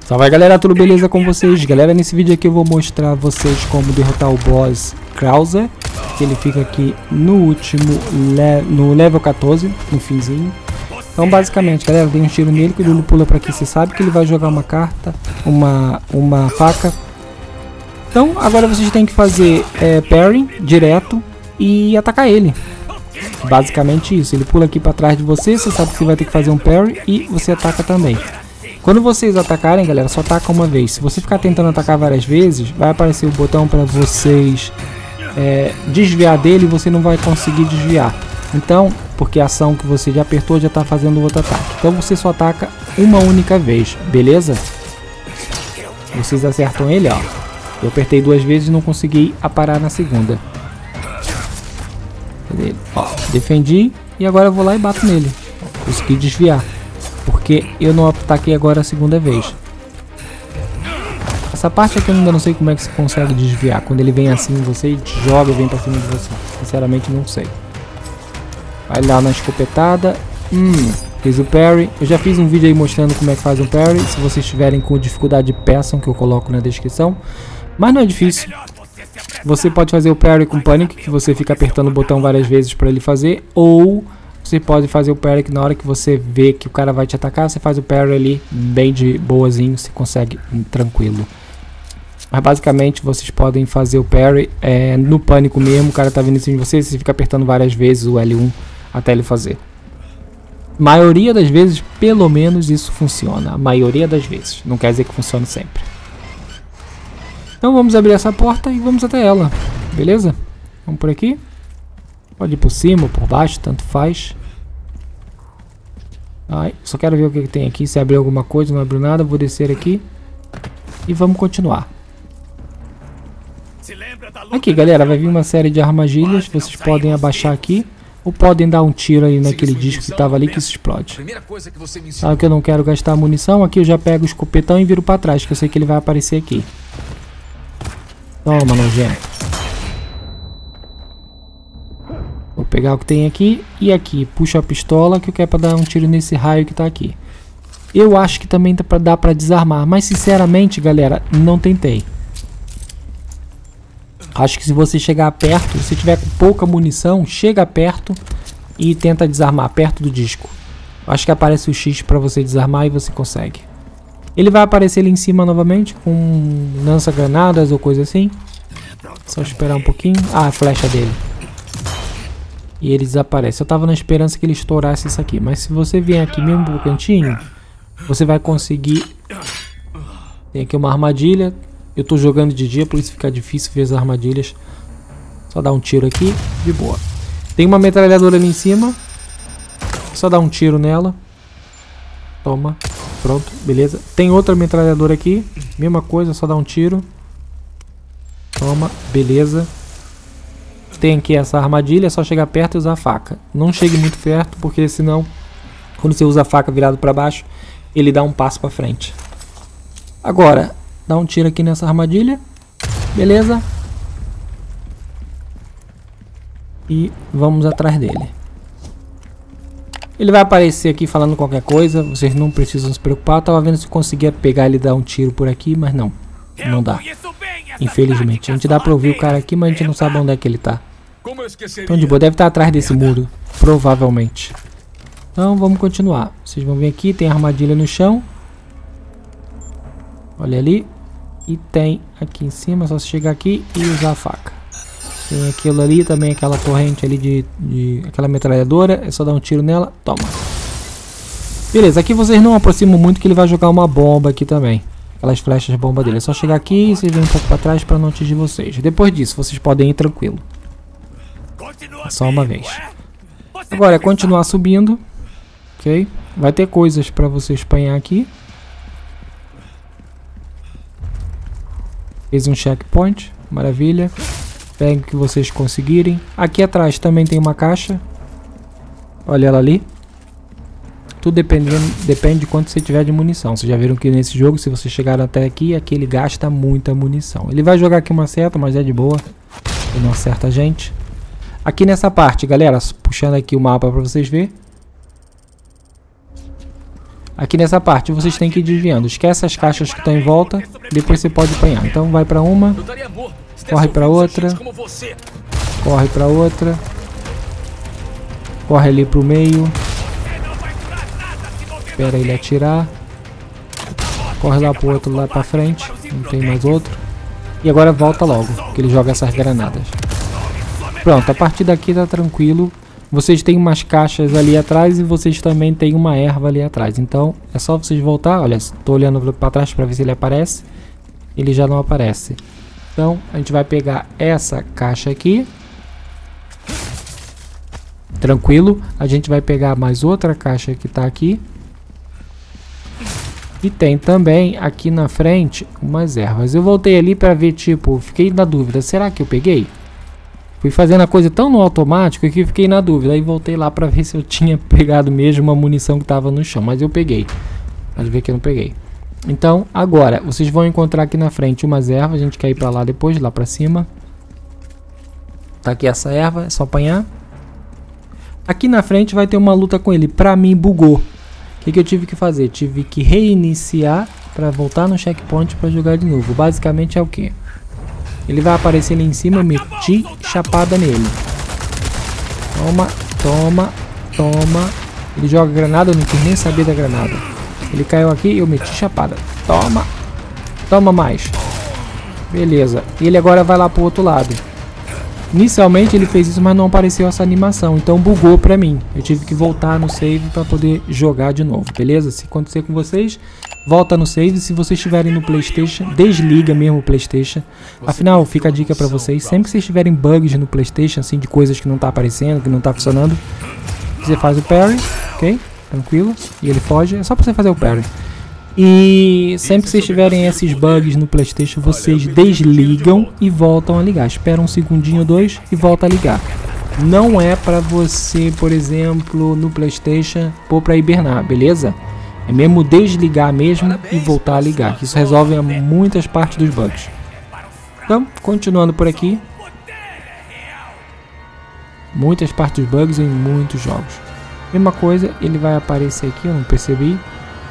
Salve galera, tudo beleza com vocês? Galera, nesse vídeo aqui eu vou mostrar a vocês como derrotar o boss Krauser, que ele fica aqui no último, no level 14, no finzinho. Então basicamente, galera, dei um tiro nele, que o Lulu pula pra aqui, você sabe que ele vai jogar uma carta, uma faca. Então agora vocês têm que fazer parry direto e atacar ele. Basicamente isso, ele pula aqui pra trás de você, você sabe que você vai ter que fazer um parry e você ataca também. Quando vocês atacarem, galera, só ataca uma vez. Se você ficar tentando atacar várias vezes, vai aparecer o botão para vocês desviar dele e você não vai conseguir desviar. Então, porque a ação que você já apertou já está fazendo outro ataque. Então você só ataca uma única vez, beleza? Vocês acertam ele, ó. Eu apertei duas vezes e não consegui aparar na segunda. Cadê ele? Ó, defendi e agora eu vou lá e bato nele. Consegui desviar. Porque eu não ataquei agora a segunda vez. Essa parte aqui eu ainda não sei como é que você consegue desviar. Quando ele vem assim em você e te joga e vem pra cima de você. Sinceramente não sei. Vai lá na escopetada. Fiz o parry. Eu já fiz um vídeo aí mostrando como é que faz um parry. Se vocês estiverem com dificuldade, peçam que eu coloco na descrição. Mas não é difícil. Você pode fazer o parry com pânico, que você fica apertando o botão várias vezes para ele fazer. Ou você pode fazer o parry que na hora que você vê que o cara vai te atacar, você faz o parry ali bem de boazinho, você consegue tranquilo. Mas basicamente vocês podem fazer o parry no pânico mesmo, o cara tá vindo em cima de você, você fica apertando várias vezes o L1 até ele fazer. Maioria das vezes, pelo menos isso funciona, a maioria das vezes, não quer dizer que funcione sempre. Então vamos abrir essa porta e vamos até ela, beleza? Vamos por aqui. Pode ir por cima ou por baixo, tanto faz. Ai, só quero ver o que tem aqui. Se abriu alguma coisa, não abriu nada. Vou descer aqui. E vamos continuar. Aqui, galera, vai vir uma série de armadilhas. Vocês podem abaixar aqui. Ou podem dar um tiro aí naquele disco que estava ali que isso explode. Sabe que eu não quero gastar munição? Aqui eu já pego o escopetão e viro para trás, que eu sei que ele vai aparecer aqui. Toma, nojento. Vou pegar o que tem aqui e aqui. Puxa a pistola que eu quero para dar um tiro nesse raio que tá aqui. Eu acho que também dá para desarmar. Mas sinceramente, galera, não tentei. Acho que se você chegar perto, se tiver com pouca munição, chega perto e tenta desarmar perto do disco. Acho que aparece o X para você desarmar e você consegue. Ele vai aparecer ali em cima novamente com lança-granadas ou coisa assim. Só esperar um pouquinho. Ah, a flecha dele. E ele desaparece. Eu tava na esperança que ele estourasse isso aqui. Mas se você vier aqui mesmo pro cantinho, você vai conseguir. Tem aqui uma armadilha. Eu tô jogando de dia, por isso fica difícil ver as armadilhas. Só dar um tiro aqui, de boa. Tem uma metralhadora ali em cima. Só dar um tiro nela. Toma. Pronto, beleza. Tem outra metralhadora aqui. Mesma coisa, só dar um tiro. Toma, beleza. Tem aqui essa armadilha, é só chegar perto e usar a faca. Não chegue muito perto, porque senão, quando você usa a faca virado para baixo, ele dá um passo para frente. Agora, dá um tiro aqui nessa armadilha. Beleza. E vamos atrás dele. Ele vai aparecer aqui falando qualquer coisa, vocês não precisam se preocupar. Eu tava vendo se conseguia pegar ele e dar um tiro por aqui, mas não. Não dá. Infelizmente. A gente dá pra ouvir o cara aqui, mas a gente não sabe onde é que ele tá. Então de boa, deve estar atrás desse muro. Provavelmente. Então vamos continuar. Vocês vão ver aqui, tem armadilha no chão. Olha ali. E tem aqui em cima, só se chegar aqui e usar a faca. Tem aquilo ali, também aquela corrente ali de aquela metralhadora. É só dar um tiro nela. Toma. Beleza, aqui vocês não aproximam muito que ele vai jogar uma bomba aqui também. Aquelas flechas de bomba dele. É só chegar aqui e vocês vêm um pouco para trás para não atingir vocês. Depois disso, vocês podem ir tranquilo. É só uma vez. Agora é continuar subindo. Ok? Vai ter coisas para você apanhar aqui. Fez um checkpoint. Maravilha. Pegue o que vocês conseguirem. Aqui atrás também tem uma caixa. Olha ela ali. Tudo depende de quanto você tiver de munição. Vocês já viram que nesse jogo, se vocês chegaram até aqui, ele gasta muita munição. Ele vai jogar aqui uma seta, mas é de boa. Ele não acerta a gente. Aqui nessa parte, galera, puxando aqui o mapa para vocês verem. Aqui nessa parte vocês têm que ir desviando. Esquece as caixas que estão em volta. Depois você pode apanhar. Então vai pra uma. Corre pra outra. Corre pra outra. Corre ali pro meio. Espera ele atirar. Corre lá pro outro, lá pra frente. Não tem mais outro. E agora volta logo, que ele joga essas granadas. Pronto, a partir daqui tá tranquilo. Vocês têm umas caixas ali atrás e vocês também têm uma erva ali atrás. Então é só vocês voltar. Olha, estou olhando para trás para ver se ele aparece. Ele já não aparece. Então a gente vai pegar essa caixa aqui. Tranquilo. A gente vai pegar mais outra caixa que está aqui. E tem também aqui na frente umas ervas. Eu voltei ali para ver, tipo, fiquei na dúvida. Será que eu peguei? Fui fazendo a coisa tão no automático que fiquei na dúvida. Aí voltei lá para ver se eu tinha pegado mesmo uma munição que estava no chão. Mas eu peguei. Pode ver que eu não peguei. Então, agora, vocês vão encontrar aqui na frente umas ervas. A gente quer ir para lá depois, lá para cima. Tá aqui essa erva, é só apanhar. Aqui na frente vai ter uma luta com ele. Pra mim, bugou. O que eu tive que fazer? Tive que reiniciar para voltar no checkpoint para jogar de novo. Basicamente é o que? Ele vai aparecer ali em cima, eu meti chapada nele. Toma, toma, toma. Ele joga granada, eu não quis nem saber da granada. Ele caiu aqui, eu meti chapada. Toma, toma mais. Beleza. E ele agora vai lá pro outro lado. Inicialmente ele fez isso, mas não apareceu essa animação, então bugou pra mim. Eu tive que voltar no save para poder jogar de novo, beleza? Se acontecer com vocês, volta no save. Se vocês estiverem no PlayStation, desliga mesmo o PlayStation. Afinal, fica a dica pra vocês, sempre que vocês tiverem bugs no PlayStation, assim, de coisas que não tá aparecendo, que não tá funcionando, você faz o parry, ok? Tranquilo. E ele foge, é só pra você fazer o parry. E sempre que vocês tiverem esses bugs no PlayStation, vocês desligam e voltam a ligar. Espera um segundinho ou dois e volta a ligar. Não é para você, por exemplo, no PlayStation pôr para hibernar, beleza? É mesmo desligar mesmo e voltar a ligar. Isso resolve muitas partes dos bugs. Então, continuando por aqui. Muitas partes dos bugs em muitos jogos. Mesma coisa, ele vai aparecer aqui, eu não percebi.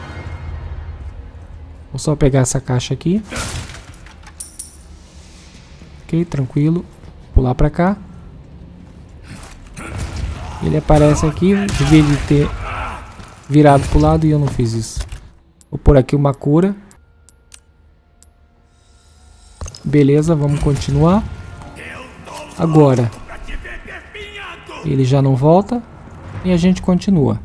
Vou só pegar essa caixa aqui. Ok, tranquilo. Pular pra cá. Ele aparece aqui. Devia de ter virado pro lado e eu não fiz isso. Vou pôr aqui uma cura. Beleza, vamos continuar. Agora ele já não volta. E a gente continua.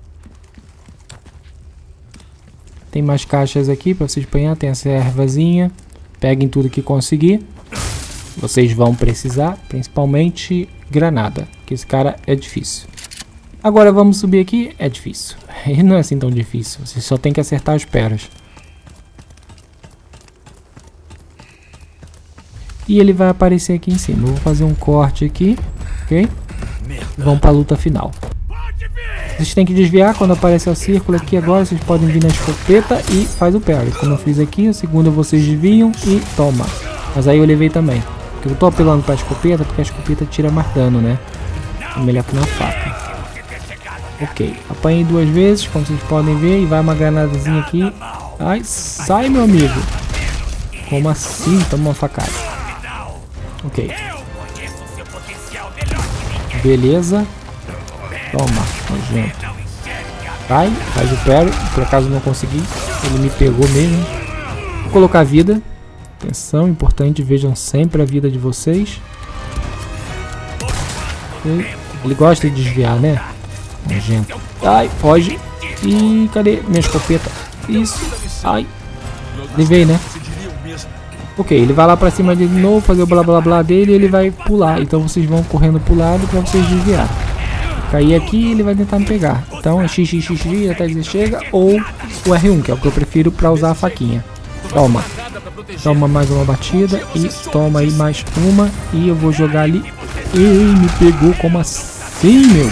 Tem mais caixas aqui para vocês apanhar. Tem essa ervazinha. Peguem tudo que conseguir. Vocês vão precisar, principalmente granada, que esse cara é difícil. Agora vamos subir aqui. É difícil. Ele não é assim tão difícil. Você só tem que acertar as peras. E ele vai aparecer aqui em cima. Eu vou fazer um corte aqui, ok? Vamos para a luta final. Vocês têm que desviar quando aparecer o círculo aqui agora. Vocês podem vir na escopeta e faz o parry. Como eu fiz aqui, a segunda vocês desviam e toma. Mas aí eu levei também. Porque eu tô apelando para a escopeta porque a escopeta tira mais dano, né? É melhor que na faca. Ok, apanhei duas vezes, como vocês podem ver. E vai uma granadazinha aqui. Ai, sai meu amigo. Como assim? Toma uma facada. Ok. Beleza. Toma, nojento. Vai, faz o parry. Por acaso não consegui. Ele me pegou mesmo. Vou colocar vida. Atenção, importante. Vejam sempre a vida de vocês. Ele gosta de desviar, né? Nojento. Ai, foge. Ih, cadê minha escopeta? Isso. Ai. Levei, né? Ok, ele vai lá pra cima de novo, fazer o blá blá blá dele e ele vai pular. Então vocês vão correndo pro lado pra vocês desviar. Cair aqui e ele vai tentar me pegar. Então é XXX até que ele chega, ou o R1, que é o que eu prefiro para usar a faquinha. Toma. Toma mais uma batida e toma aí mais uma. E eu vou jogar ali. Ei, me pegou, como assim, meu?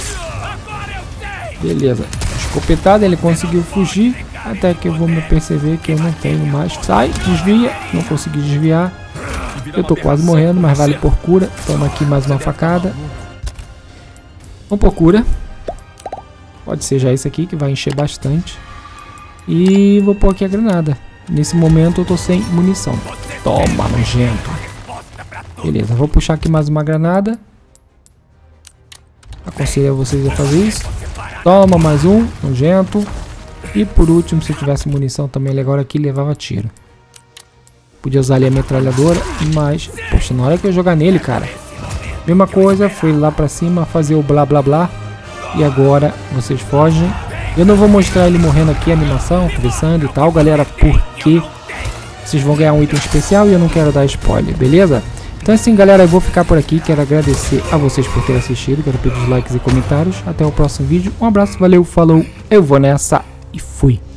Beleza. Escopetada, ele conseguiu fugir. Até que eu vou me perceber que eu não tenho mais. Sai, desvia. Não consegui desviar. Eu tô quase morrendo, mas vale por cura. Toma aqui mais uma facada. Vamos por cura. Pode ser já esse aqui que vai encher bastante. E vou pôr aqui a granada. Nesse momento eu tô sem munição. Toma, nojento. Beleza, vou puxar aqui mais uma granada. Aconselho a vocês a fazer isso. Toma, mais um, nojento. E por último, se eu tivesse munição também legal aqui, levava tiro. Podia usar ali a metralhadora, mas... Poxa, na hora que eu jogar nele, cara... Mesma coisa, fui lá pra cima fazer o blá blá blá. E agora vocês fogem. Eu não vou mostrar ele morrendo aqui, a animação, crescendo e tal, galera, porque vocês vão ganhar um item especial e eu não quero dar spoiler, beleza? Então assim, galera, eu vou ficar por aqui. Quero agradecer a vocês por terem assistido. Quero pedir os likes e comentários. Até o próximo vídeo. Um abraço, valeu, falou. Eu vou nessa e fui.